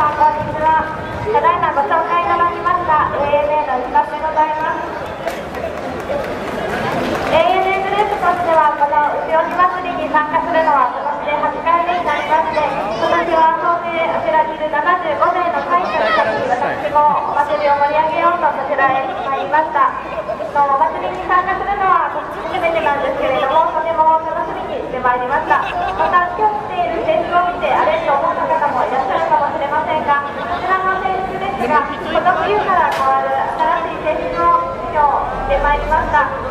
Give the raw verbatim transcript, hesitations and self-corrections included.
さん、こんにちは。ただいまご紹介いただきました エーエヌエー の一発でございます。エーエヌエー グループとしては、この潮干祭りに参加するのは今年ではちかいめになりまして、今年は総勢あちらにいるななじゅうごめいの会社の方に私もお祭りを盛り上げようとこちらへ参りました。お祭りに参加するのは初めてなんですけれども、とても楽しみにしてまいりました。また今日来ている制服を見てあれと思った方もいらっしゃるかもしれませんが、こちらの制服ですが、この冬から変わる新しい制服を今日着てまいりました。